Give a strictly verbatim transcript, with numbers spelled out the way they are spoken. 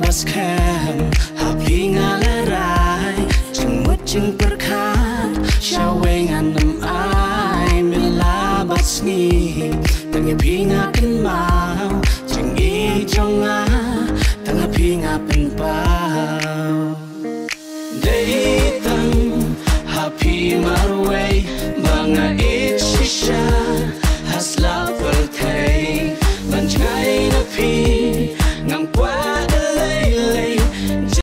bas kem happy ngalarai jeng mut jeng berkat syawengan nem ai mila bas ni tengah pingakan mau jeng i jonga tengah pingapan pau Daytang happy marway mga it shisha